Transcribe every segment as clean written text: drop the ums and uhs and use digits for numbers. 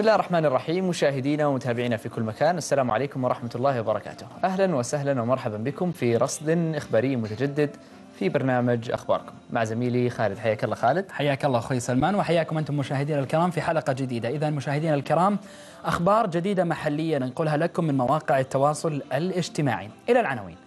الله الرحمن الرحيم. مشاهدينا ومتابعينا في كل مكان، السلام عليكم ورحمة الله وبركاته. أهلا وسهلا ومرحبا بكم في رصد إخباري متجدد في برنامج أخباركم مع زميلي خالد. حياك الله خالد. حياك الله أخوي سلمان، وحياكم أنتم مشاهدينا الكرام في حلقة جديدة. إذا مشاهدينا الكرام، أخبار جديدة محلية ننقلها لكم من مواقع التواصل الاجتماعي. إلى العناوين.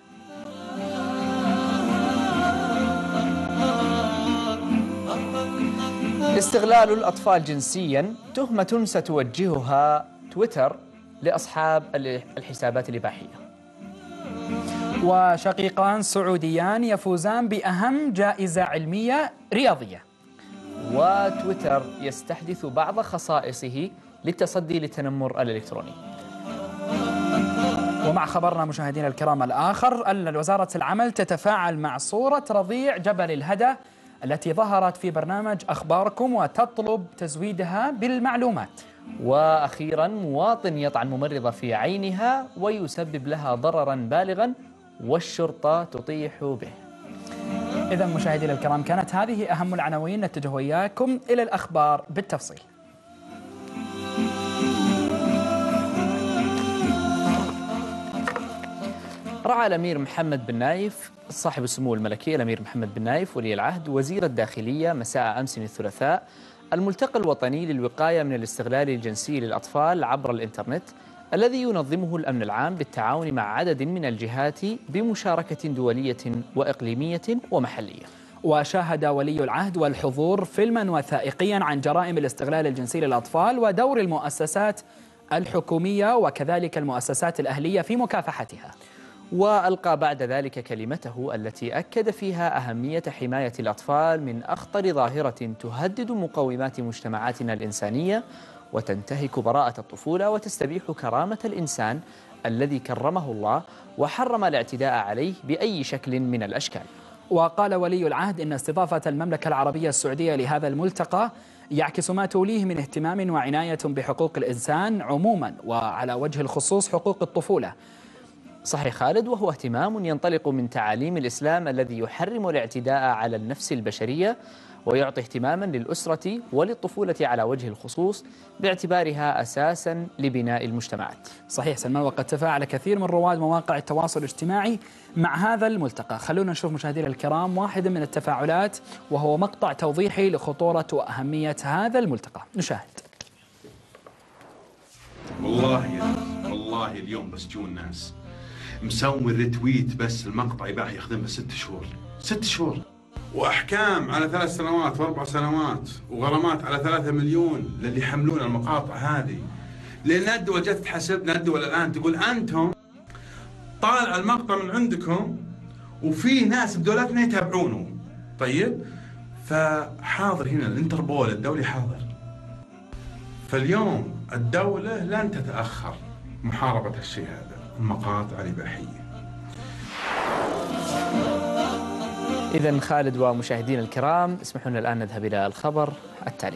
استغلال الأطفال جنسيا تهمة ستوجهها تويتر لأصحاب الحسابات الإباحية. وشقيقان سعوديان يفوزان بأهم جائزة علمية رياضية. وتويتر يستحدث بعض خصائصه للتصدي للتنمر الإلكتروني. ومع خبرنا مشاهدينا الكرام الآخر، أن وزارة العمل تتفاعل مع صورة رضيع جبل الهدى التي ظهرت في برنامج أخباركم وتطلب تزويدها بالمعلومات. وأخيرا، مواطن يطعن ممرضة في عينها ويسبب لها ضررا بالغا والشرطة تطيح به. إذا مشاهدينا الكرام، كانت هذه أهم العناوين، نتجه وياكم إلى الأخبار بالتفصيل. رعى الأمير محمد بن نايف صاحب السمو الملكي الأمير محمد بن نايف ولي العهد وزير الداخلية مساء أمس الثلاثاء الملتقى الوطني للوقاية من الاستغلال الجنسي للأطفال عبر الإنترنت الذي ينظمه الأمن العام بالتعاون مع عدد من الجهات بمشاركة دولية وإقليمية ومحلية. وشاهد ولي العهد والحضور فيلما وثائقيا عن جرائم الاستغلال الجنسي للأطفال ودور المؤسسات الحكومية وكذلك المؤسسات الأهلية في مكافحتها. وألقى بعد ذلك كلمته التي أكد فيها أهمية حماية الأطفال من أخطر ظاهرة تهدد مقومات مجتمعاتنا الإنسانية وتنتهك براءة الطفولة وتستبيح كرامة الإنسان الذي كرمه الله وحرم الاعتداء عليه بأي شكل من الأشكال. وقال ولي العهد إن استضافة المملكة العربية السعودية لهذا الملتقى يعكس ما توليه من اهتمام وعناية بحقوق الإنسان عموما وعلى وجه الخصوص حقوق الطفولة. صحيح خالد، وهو اهتمام ينطلق من تعاليم الإسلام الذي يحرم الاعتداء على النفس البشرية ويعطي اهتماما للأسرة وللطفولة على وجه الخصوص باعتبارها أساسا لبناء المجتمعات. صحيح سلمان، وقد تفاعل كثير من رواد مواقع التواصل الاجتماعي مع هذا الملتقى. خلونا نشوف مشاهدينا الكرام واحدا من التفاعلات، وهو مقطع توضيحي لخطورة وأهمية هذا الملتقى. نشاهد. والله اليوم بس جون ناس مسوي الريتويت بس المقطع يباح يخدمه 6 شهور 6 شهور، واحكام على 3 سنوات و4 سنوات وغرامات على 3 مليون للي يحملون المقاطع هذه. لان الدول جت تحاسبنا، الدول الان تقول انتم طالع المقطع من عندكم وفي ناس بدولتنا يتابعونه. طيب، فحاضر هنا الانتربول الدولي حاضر. فاليوم الدولة لن تتأخر محاربة الشيء هذا، المقاطع الإباحية. إذن خالد ومشاهدينا الكرام، اسمحوا لنا الآن نذهب إلى الخبر التالي.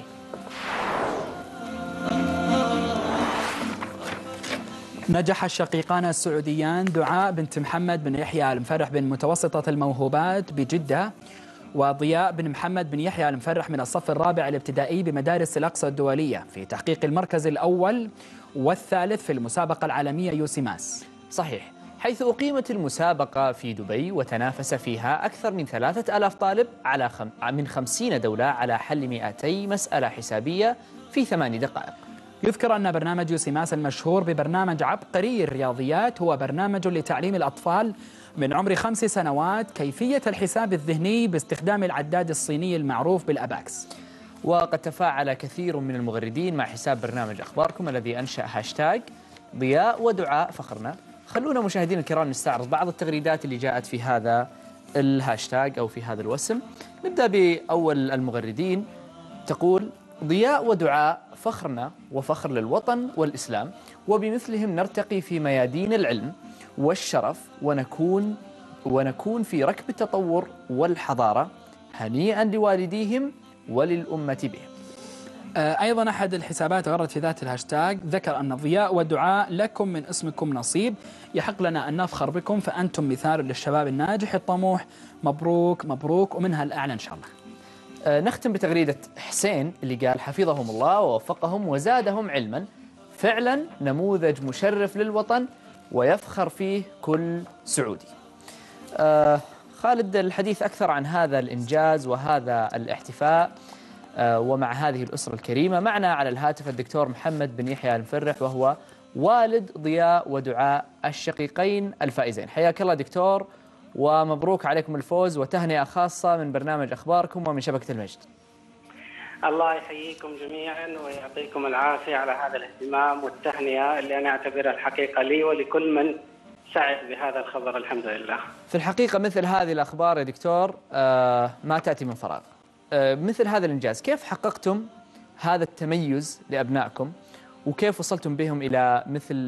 نجح الشقيقان السعوديان دعاء بنت محمد بن يحيى المفرح بن متوسطة الموهوبات بجدة وضياء بن محمد بن يحيى المفرح من الصف الرابع الابتدائي بمدارس الأقصى الدولية في تحقيق المركز الأول والثالث في المسابقة العالمية يوسيماس. صحيح، حيث أقيمت المسابقة في دبي وتنافس فيها أكثر من 3000 طالب من 50 دولة على حل 200 مسألة حسابية في 8 دقائق. يذكر أن برنامج يوسيماس المشهور ببرنامج عبقري الرياضيات هو برنامج لتعليم الأطفال من عمر 5 سنوات كيفية الحساب الذهني باستخدام العداد الصيني المعروف بالأباكس. وقد تفاعل كثير من المغردين مع حساب برنامج أخباركم الذي أنشأ هاشتاج ضياء ودعاء فخرنا. خلونا مشاهدينا الكرام نستعرض بعض التغريدات اللي جاءت في هذا الهاشتاج أو في هذا الوسم. نبدأ بأول المغردين، تقول: ضياء ودعاء فخرنا وفخر للوطن والإسلام، وبمثلهم نرتقي في ميادين العلم والشرف ونكون في ركب التطور والحضارة. هنيئا لوالديهم وللأمة بهم. أيضا أحد الحسابات غردت في ذات الهاشتاج ذكر أن ضياء ودعاء لكم من اسمكم نصيب، يحق لنا أن نفخر بكم، فأنتم مثال للشباب الناجح الطموح. مبروك مبروك، ومنها الأعلى إن شاء الله. نختم بتغريدة حسين اللي قال: حفظهم الله ووفقهم وزادهم علما، فعلا نموذج مشرف للوطن ويفخر فيه كل سعودي. خالد، الحديث أكثر عن هذا الإنجاز وهذا الاحتفاء ومع هذه الأسرة الكريمة، معنا على الهاتف الدكتور محمد بن يحيى المفرح، وهو والد ضياء ودعاء الشقيقين الفائزين. حياك الله دكتور، ومبروك عليكم الفوز، وتهنئة خاصة من برنامج أخباركم ومن شبكة المجد. الله يحييكم جميعا ويعطيكم العافية على هذا الاهتمام والتهنئة اللي أنا أعتبرها الحقيقة لي ولكل من سعد بهذا الخبر. الحمد لله. في الحقيقة مثل هذه الأخبار يا دكتور ما تأتي من فراغ. مثل هذا الإنجاز كيف حققتم هذا التميز لأبنائكم، وكيف وصلتم بهم إلى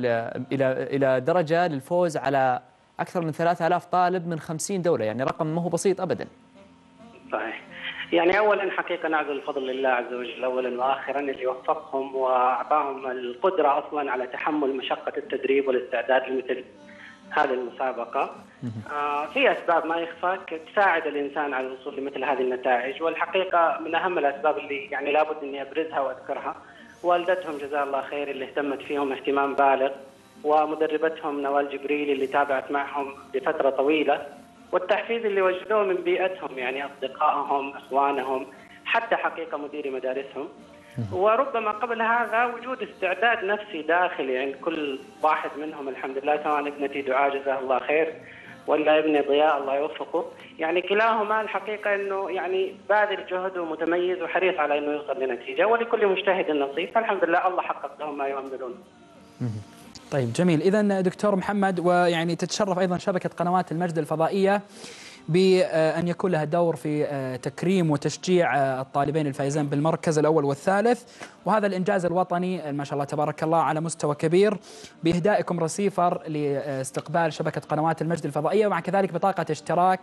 إلى درجة للفوز على أكثر من 3000 طالب من 50 دولة؟ يعني رقم ما هو بسيط أبدا. صحيح. يعني أولا حقيقة نعزو الفضل لله عز وجل أولا وآخرا اللي وفقهم وأعطاهم القدرة أصلا على تحمل مشقة التدريب والاستعداد لمثل هذه المسابقة. في أسباب ما يخفى تساعد الإنسان على الوصول لمثل هذه النتائج، والحقيقة من أهم الأسباب اللي يعني لابد إني أبرزها وأذكرها والدتهم جزاها الله خير اللي اهتمت فيهم اهتمام بالغ، ومدربتهم نوال جبريل اللي تابعت معهم لفترة طويلة، والتحفيز اللي وجدوه من بيئتهم يعني أصدقائهم إخوانهم حتى حقيقة مديري مدارسهم. وربما قبل هذا وجود استعداد نفسي داخلي عند كل واحد منهم الحمد لله، سواء ابنتي دعاء جزاها الله خير ولا ابني ضياء الله يوفقه، يعني كلاهما الحقيقة أنه يعني باذل جهد ومتميز وحريص على أنه يوصل لنتيجة، ولكل مجتهد نصيب، فالحمد لله الله حقق لهم ما يؤملون. طيب جميل. إذن دكتور محمد، ويعني تتشرف أيضا شبكة قنوات المجد الفضائية بأن يكون لها دور في تكريم وتشجيع الطالبين الفائزين بالمركز الأول والثالث، وهذا الإنجاز الوطني ما شاء الله تبارك الله على مستوى كبير، بإهدائكم رسيفر لاستقبال شبكة قنوات المجد الفضائية، ومع كذلك بطاقة اشتراك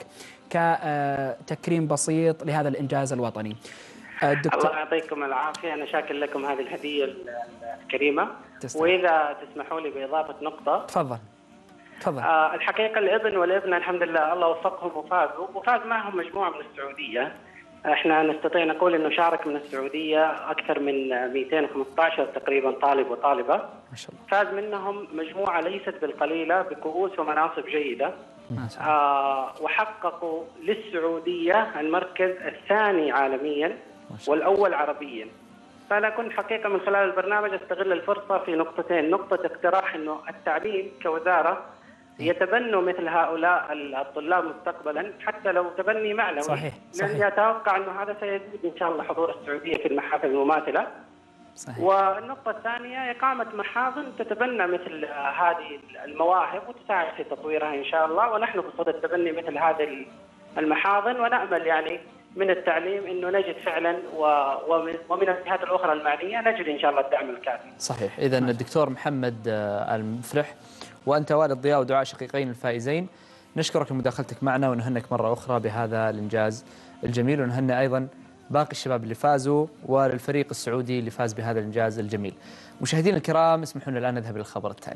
كتكريم بسيط لهذا الإنجاز الوطني. الله يعطيكم العافية، أنا شاكر لكم هذه الهدية الكريمة. وإذا تسمحوا لي بإضافة نقطة. تفضل. الحقيقة الابن والابنة الحمد لله الله وفقهم وفاز معهم مجموعة من السعودية. احنا نستطيع نقول انه شارك من السعودية اكثر من 215 تقريبا طالب وطالبة ما شاء الله. فاز منهم مجموعة ليست بالقليلة بكؤوس ومناصب جيدة. ما شاء الله. وحققوا للسعودية المركز الثاني عالميا والأول عربيا. فأنا كنت حقيقة من خلال البرنامج استغل الفرصة في نقطتين: نقطة اقتراح انه التعليم كوزارة يتبنوا مثل هؤلاء الطلاب مستقبلا حتى لو تبني معنوي. صحيح. لأني أتوقع أنه هذا سيزيد إن شاء الله حضور السعودية في المحافل المماثلة. صحيح. والنقطة الثانية إقامة محافل تتبنى مثل هذه المواهب وتساعد في تطويرها إن شاء الله، ونحن بصدد تبني مثل هذه المحاضن، ونأمل يعني من التعليم أنه نجد فعلا ومن الجهات الأخرى المعنية نجد إن شاء الله الدعم الكافي. صحيح. إذا الدكتور محمد المفرح، وأنت والد ضياء ودعاء شقيقين الفائزين، نشكرك لمداخلتك معنا ونهنئك مرة أخرى بهذا الإنجاز الجميل، ونهنئ أيضا باقي الشباب اللي فازوا وللفريق السعودي اللي فاز بهذا الإنجاز الجميل. مشاهدينا الكرام، اسمحوا لنا الآن نذهب للخبر التالي.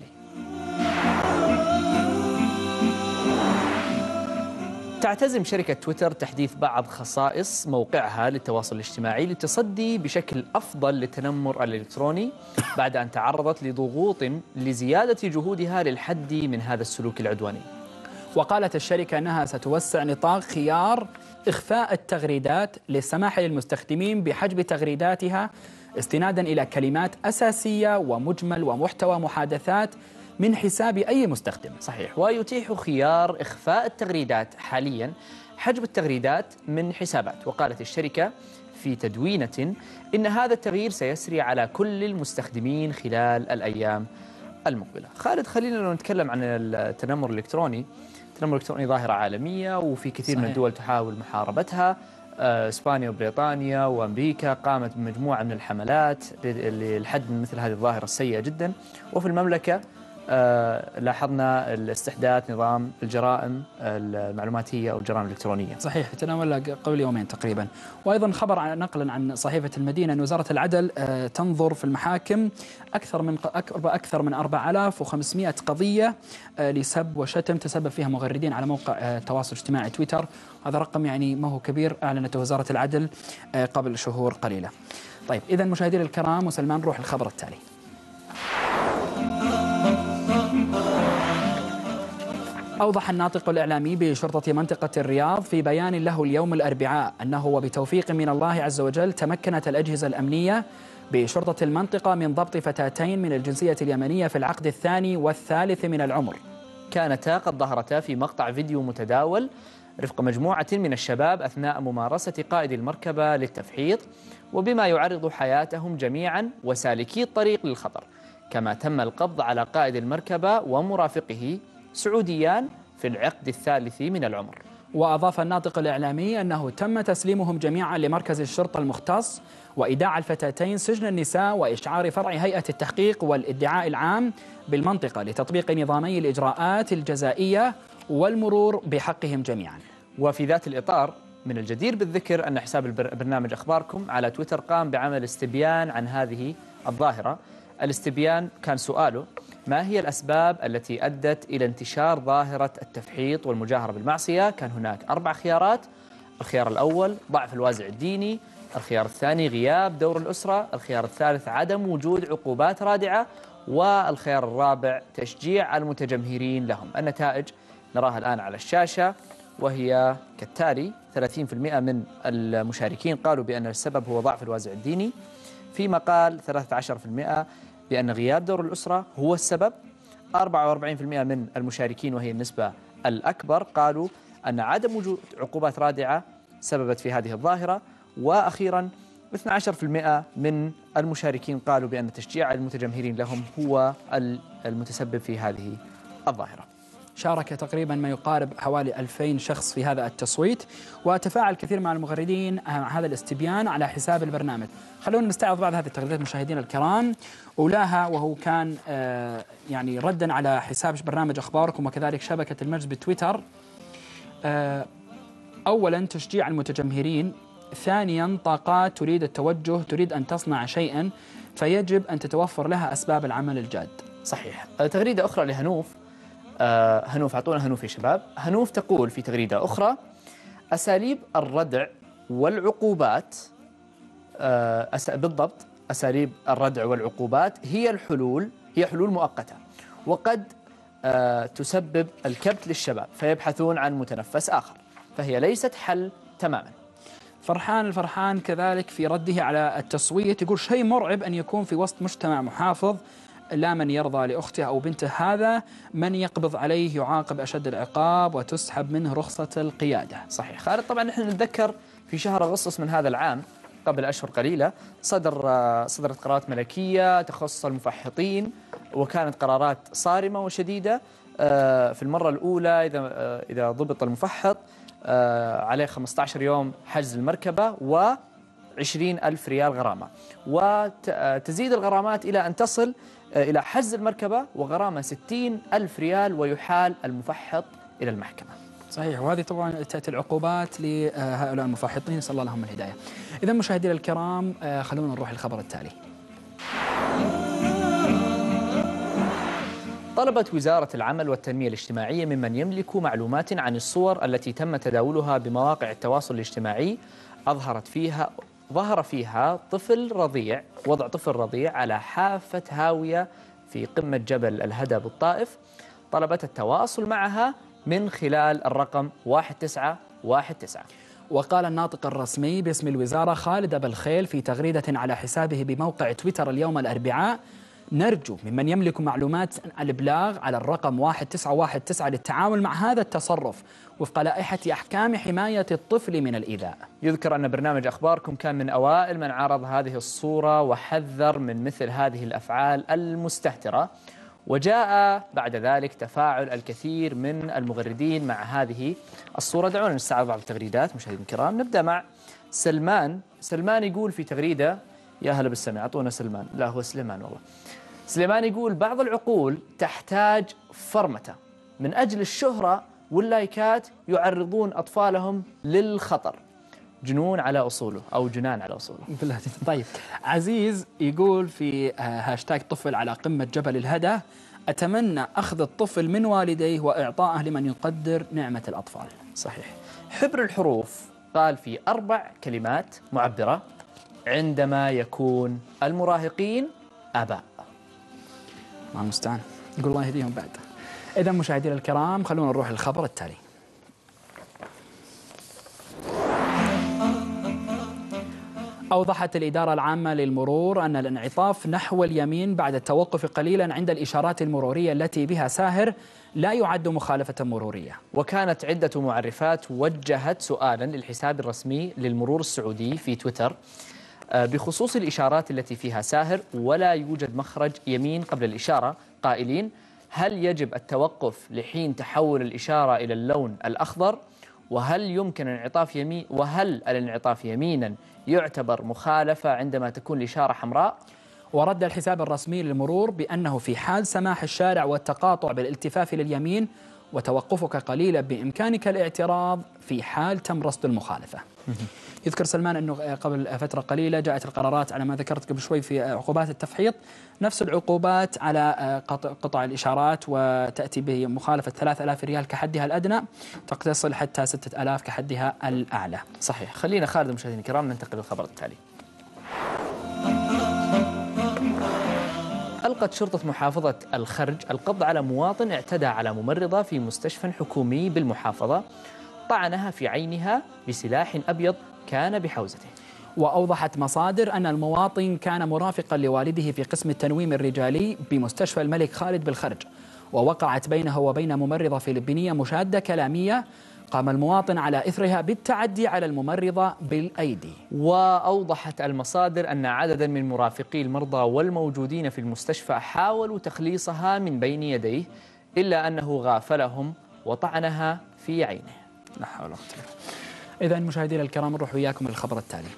تعتزم شركة تويتر تحديث بعض خصائص موقعها للتواصل الاجتماعي للتصدي بشكل أفضل للتنمر الإلكتروني بعد أن تعرضت لضغوط لزيادة جهودها للحد من هذا السلوك العدواني. وقالت الشركة أنها ستوسع نطاق خيار إخفاء التغريدات للسماح للمستخدمين بحجب تغريداتها استنادا إلى كلمات أساسية ومجمل ومحتوى محادثات من حساب أي مستخدم. صحيح. ويتيح خيار إخفاء التغريدات حاليا حجب التغريدات من حسابات. وقالت الشركة في تدوينة إن هذا التغيير سيسري على كل المستخدمين خلال الأيام المقبلة. خالد، خلينا نتكلم عن التنمر الإلكتروني. التنمر الإلكتروني ظاهرة عالمية وفي كثير صحيح. من الدول تحاول محاربتها. إسبانيا وبريطانيا وأمريكا قامت بمجموعة من الحملات للحد من مثل هذه الظاهرة السيئة جدا. وفي المملكة لاحظنا الاستحداث نظام الجرائم المعلوماتية أو الجرائم الإلكترونية. صحيح، تناولها قبل يومين تقريبا. وأيضا خبر نقلا عن صحيفة المدينة أن وزارة العدل تنظر في المحاكم أكثر من 4500 قضية لسب وشتم تسبب فيها مغردين على موقع التواصل الاجتماعي تويتر. هذا رقم يعني ما هو كبير، أعلنته وزارة العدل قبل شهور قليلة. طيب إذا مشاهدينا الكرام وسلمان، نروح الخبر التالي. أوضح الناطق الإعلامي بشرطة منطقة الرياض في بيان له اليوم الأربعاء أنه وبتوفيق من الله عز وجل تمكنت الأجهزة الأمنية بشرطة المنطقة من ضبط فتاتين من الجنسية اليمنية في العقد الثاني والثالث من العمر. كانتا قد ظهرتا في مقطع فيديو متداول رفق مجموعة من الشباب أثناء ممارسة قائد المركبة للتفحيط، وبما يعرض حياتهم جميعا وسالكي الطريق للخطر. كما تم القبض على قائد المركبة ومرافقه سعوديان في العقد الثالث من العمر. وأضاف الناطق الإعلامي أنه تم تسليمهم جميعا لمركز الشرطة المختص، وإيداع الفتاتين سجن النساء، وإشعار فرع هيئة التحقيق والإدعاء العام بالمنطقة لتطبيق نظامي الإجراءات الجزائية والمرور بحقهم جميعا. وفي ذات الإطار من الجدير بالذكر أن حساب برنامج أخباركم على تويتر قام بعمل استبيان عن هذه الظاهرة. الاستبيان كان سؤاله: ما هي الأسباب التي أدت إلى انتشار ظاهرة التفحيط والمجاهرة بالمعصية؟ كان هناك 4 خيارات. الخيار الأول ضعف الوازع الديني، الخيار الثاني غياب دور الأسرة، الخيار الثالث عدم وجود عقوبات رادعة، والخيار الرابع تشجيع المتجمهرين لهم. النتائج نراها الآن على الشاشة وهي كالتالي: 30% من المشاركين قالوا بأن السبب هو ضعف الوازع الديني، فيما قال 13% بأن غياب دور الأسرة هو السبب. 44% من المشاركين وهي النسبة الأكبر قالوا أن عدم وجود عقوبات رادعة سببت في هذه الظاهرة. وأخيرا 12% من المشاركين قالوا بأن تشجيع المتجمهرين لهم هو المتسبب في هذه الظاهرة. شارك تقريبا ما يقارب حوالي 2000 شخص في هذا التصويت، وتفاعل كثير مع المغردين مع هذا الاستبيان على حساب البرنامج. خلونا نستعرض بعض هذه التغريدات مشاهدينا الكرام. أولاها وهو كان يعني ردا على حساب برنامج أخباركم وكذلك شبكة المجد بتويتر. أولا تشجيع المتجمهرين، ثانيا طاقات تريد التوجه، تريد أن تصنع شيئا فيجب أن تتوفر لها أسباب العمل الجاد. صحيح. تغريدة أخرى لهنوف. هنوف، أعطونا هنوف يا شباب. هنوف تقول في تغريدة أخرى: أساليب الردع والعقوبات، بالضبط أساليب الردع والعقوبات هي حلول مؤقتة، وقد تسبب الكبت للشباب فيبحثون عن متنفس آخر، فهي ليست حل تماما. فرحان الفرحان كذلك في رده على التصويت يقول: شيء مرعب أن يكون في وسط مجتمع محافظ لا من يرضى لأخته أو بنته، هذا من يقبض عليه يعاقب أشد العقاب وتسحب منه رخصة القيادة. صحيح خالد. طبعا نحن نتذكر في شهر أغسطس من هذا العام قبل أشهر قليلة صدرت قرارات ملكية تخص المفحطين، وكانت قرارات صارمة وشديدة. في المرة الأولى إذا ضبط المفحط عليه 15 يوم حجز المركبة و20,000 ريال غرامة، وتزيد الغرامات إلى أن تصل إلى حجز المركبة وغرامة 60,000 ريال ويحال المفحط إلى المحكمة. صحيح. وهذه طبعا تأتي العقوبات لهؤلاء المفحطين، نسأل الله لهم الهداية. إذا مشاهدينا الكرام خلونا نروح للخبر التالي. طلبت وزارة العمل والتنمية الاجتماعية ممن يملك معلومات عن الصور التي تم تداولها بمواقع التواصل الاجتماعي ظهر فيها وضع طفل رضيع على حافة هاوية في قمة جبل الهدى بالطائف. طلبت التواصل معها من خلال الرقم 1919. وقال الناطق الرسمي باسم الوزارة خالد أبو الخيل في تغريدة على حسابه بموقع تويتر اليوم الأربعاء: نرجو ممن يملك معلومات الإبلاغ على الرقم 1919 للتعامل مع هذا التصرف وفق لائحة أحكام حماية الطفل من الإيذاء. يذكر أن برنامج أخباركم كان من أوائل من عرض هذه الصورة وحذر من مثل هذه الأفعال المستهترة، وجاء بعد ذلك تفاعل الكثير من المغردين مع هذه الصورة. دعونا نستعرض بعض التغريدات مشاهدينا الكرام. نبدأ مع سلمان. سلمان يقول في تغريدة: يا هلا بالسمع، أعطونا سلمان. لا هو سليمان والله. سليمان يقول بعض العقول تحتاج فرمتة، من أجل الشهرة واللايكات يعرضون أطفالهم للخطر. جنون على أصوله أو جنان على أصوله. طيب عزيز يقول في هاشتاج طفل على قمة جبل الهدى: أتمنى أخذ الطفل من والديه وإعطائه لمن يقدر نعمة الأطفال. صحيح. حبر الحروف قال في 4 كلمات معبرة: عندما يكون المراهقين آباء. الله المستعان، يقول الله يهديهم بعد. إذا مشاهدينا الكرام خلونا نروح للخبر التالي. أوضحت الإدارة العامة للمرور أن الانعطاف نحو اليمين بعد التوقف قليلا عند الإشارات المرورية التي بها ساهر لا يعد مخالفة مرورية. وكانت عدة معرفات وجهت سؤالا للحساب الرسمي للمرور السعودي في تويتر بخصوص الإشارات التي فيها ساهر ولا يوجد مخرج يمين قبل الإشارة، قائلين: هل يجب التوقف لحين تحول الإشارة إلى اللون الأخضر؟ وهل الانعطاف يمينا يعتبر مخالفة عندما تكون الإشارة حمراء؟ ورد الحساب الرسمي للمرور بأنه في حال سماح الشارع والتقاطع بالالتفاف لليمين وتوقفك قليلا بإمكانك الاعتراض في حال تم رصد المخالفة. يذكر سلمان أنه قبل فترة قليلة جاءت القرارات على ما ذكرت قبل شوي في عقوبات التفحيط، نفس العقوبات على قطع الإشارات، وتأتي بمخالفة 3000 ريال كحدها الأدنى، تصل حتى 6000 كحدها الأعلى. صحيح. خلينا خالد المشاهدين الكرام ننتقل للخبر التالي. ألقت شرطة محافظة الخرج القبض على مواطن اعتدى على ممرضة في مستشفى حكومي بالمحافظة، طعنها في عينها بسلاح أبيض كان بحوزته. وأوضحت مصادر أن المواطن كان مرافقا لوالده في قسم التنويم الرجالي بمستشفى الملك خالد بالخرج، ووقعت بينه وبين ممرضة فلبينية مشادة كلامية قام المواطن على إثرها بالتعدي على الممرضة بالأيدي. وأوضحت المصادر أن عددا من مرافقي المرضى والموجودين في المستشفى حاولوا تخليصها من بين يديه، إلا أنه غافلهم وطعنها في عينه. لا حول ولا قوة إلا بالله. إذا مشاهدينا الكرام نروح وياكم للخبر التالي.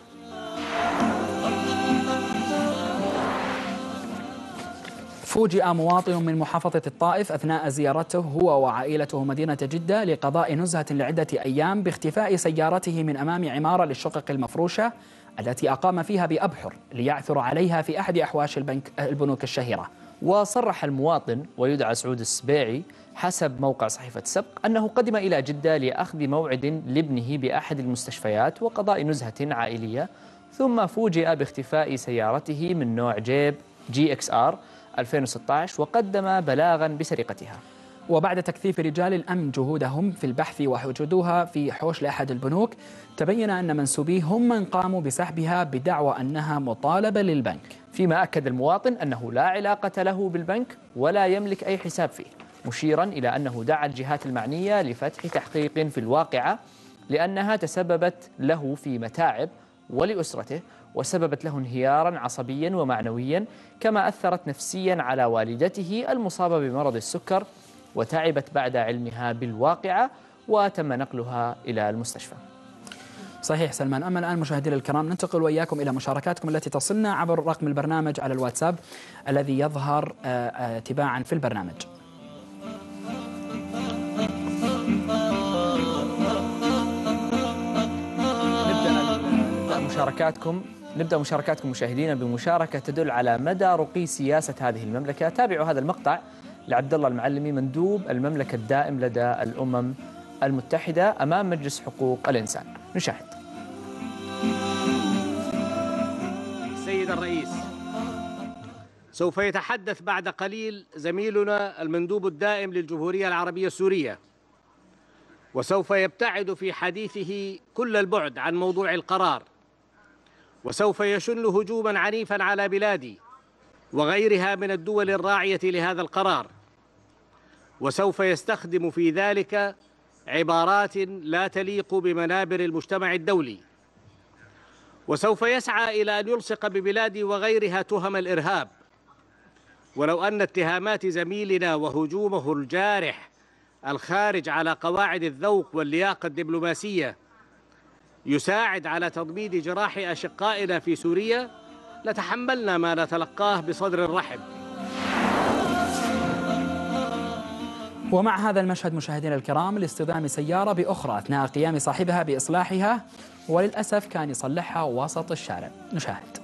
فوجئ مواطن من محافظة الطائف أثناء زيارته هو وعائلته مدينة جدة لقضاء نزهة لعدة أيام باختفاء سيارته من أمام عمارة للشقق المفروشة التي أقام فيها بأبحر ليعثر عليها في أحد أحواش البنوك الشهيرة. وصرح المواطن ويدعى سعود السبيعي حسب موقع صحيفة سبق أنه قدم إلى جدة لأخذ موعد لابنه بأحد المستشفيات وقضاء نزهة عائلية، ثم فوجئ باختفاء سيارته من نوع جيب GXR 2016 وقدم بلاغا بسرقتها. وبعد تكثيف رجال الأمن جهودهم في البحث وحجودها في حوش لأحد البنوك، تبين أن منسوبيه هم من قاموا بسحبها بدعوى أنها مطالبة للبنك، فيما أكد المواطن أنه لا علاقة له بالبنك ولا يملك أي حساب فيه، مشيرا إلى أنه دعا الجهات المعنية لفتح تحقيق في الواقعة لأنها تسببت له في متاعب ولأسرته، وسببت له انهيارا عصبيا ومعنويا، كما أثرت نفسيا على والدته المصابة بمرض السكر وتعبت بعد علمها بالواقعة وتم نقلها إلى المستشفى. صحيح سلمان. أما الآن مشاهدينا الكرام ننتقل وإياكم إلى مشاركاتكم التي تصلنا عبر رقم البرنامج على الواتساب الذي يظهر تباعا في البرنامج. نبدأ مشاركاتكم مشاهدينا بمشاركة تدل على مدى رقي سياسة هذه المملكة. تابعوا هذا المقطع لعبد الله المعلمي مندوب المملكة الدائم لدى الأمم المتحدة أمام مجلس حقوق الإنسان. نشاهد. سيد الرئيس، سوف يتحدث بعد قليل زميلنا المندوب الدائم للجمهورية العربية السورية، وسوف يبتعد في حديثه كل البعد عن موضوع القرار، وسوف يشن هجوما عنيفا على بلادي وغيرها من الدول الراعية لهذا القرار، وسوف يستخدم في ذلك عبارات لا تليق بمنابر المجتمع الدولي، وسوف يسعى إلى أن يلصق ببلادي وغيرها تهم الإرهاب. ولو أن اتهامات زميلنا وهجومه الجارح الخارج على قواعد الذوق واللياقة الدبلوماسية يساعد على تضميد جراح أشقائنا في سوريا لتحملنا ما نتلقاه بصدر رحب. ومع هذا المشهد مشاهدينا الكرام لاصطدام سيارة بأخرى أثناء قيام صاحبها بإصلاحها، وللأسف كان يصلحها وسط الشارع. نشاهد.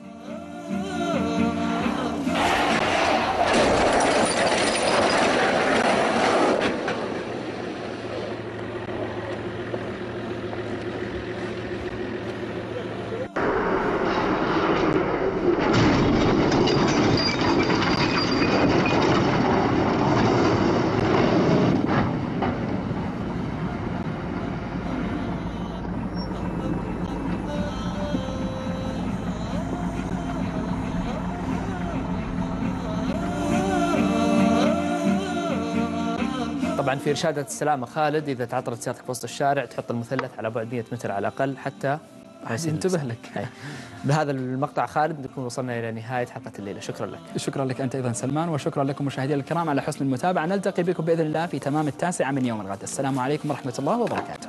طبعا في إرشادة السلامة خالد، إذا تعطلت سيارتك في وسط الشارع تحط المثلث على بعد 100 متر على الأقل حتى ينتبه لك. بهذا المقطع خالد نكون وصلنا إلى نهاية حلقة الليلة. شكرا لك. شكرا لك أنت أيضا سلمان، وشكرا لكم مشاهدينا الكرام على حسن المتابعة. نلتقي بكم بإذن الله في تمام 9 من يوم الغد. السلام عليكم ورحمة الله وبركاته.